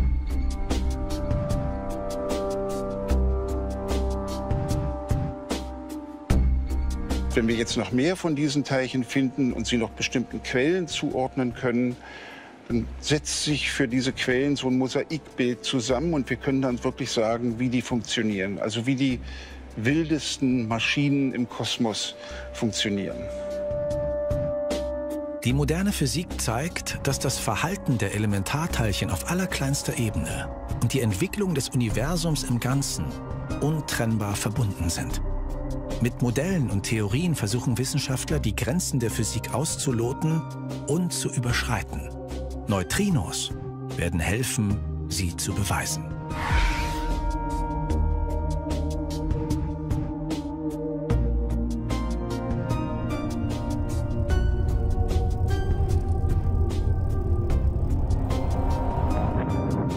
Wenn wir jetzt noch mehr von diesen Teilchen finden und sie noch bestimmten Quellen zuordnen können, dann setzt sich für diese Quellen so ein Mosaikbild zusammen und wir können dann wirklich sagen, wie die funktionieren, also wie die wildesten Maschinen im Kosmos funktionieren. Die moderne Physik zeigt, dass das Verhalten der Elementarteilchen auf allerkleinster Ebene und die Entwicklung des Universums im Ganzen untrennbar verbunden sind. Mit Modellen und Theorien versuchen Wissenschaftler, die Grenzen der Physik auszuloten und zu überschreiten. Neutrinos werden helfen, sie zu beweisen.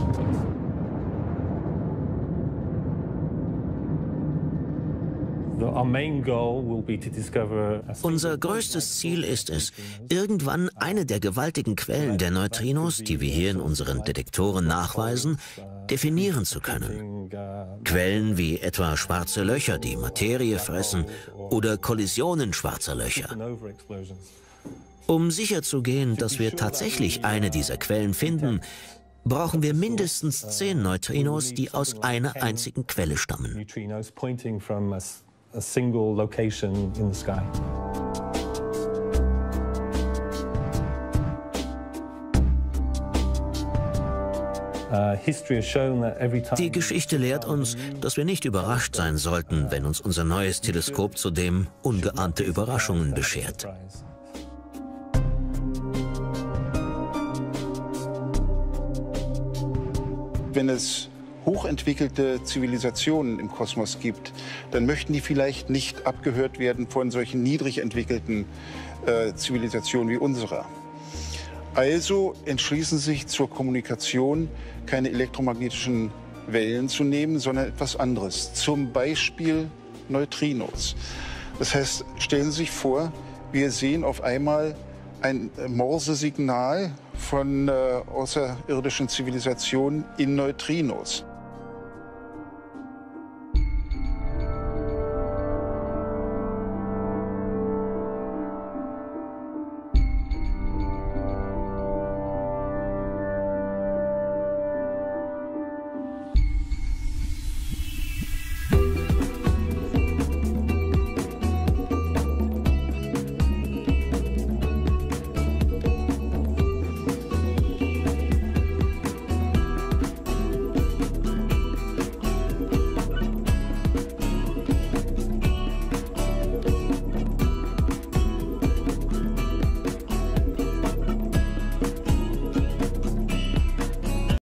So, Unser größtes Ziel ist es, irgendwann eine der gewaltigen Quellen der Neutrinos, die wir hier in unseren Detektoren nachweisen, definieren zu können. Quellen wie etwa schwarze Löcher, die Materie fressen, oder Kollisionen schwarzer Löcher. Um sicherzugehen, dass wir tatsächlich eine dieser Quellen finden, brauchen wir mindestens zehn Neutrinos, die aus einer einzigen Quelle stammen. Die Geschichte lehrt uns, dass wir nicht überrascht sein sollten, wenn uns unser neues Teleskop zudem ungeahnte Überraschungen beschert. Wenn es hochentwickelte Zivilisationen im Kosmos gibt, dann möchten die vielleicht nicht abgehört werden von solchen niedrig entwickelten äh, Zivilisationen wie unserer. Also entschließen sich zur Kommunikation keine elektromagnetischen Wellen zu nehmen, sondern etwas anderes, zum Beispiel Neutrinos. Das heißt, stellen Sie sich vor, wir sehen auf einmal ein Morse-Signal von äh, außerirdischen Zivilisationen in Neutrinos.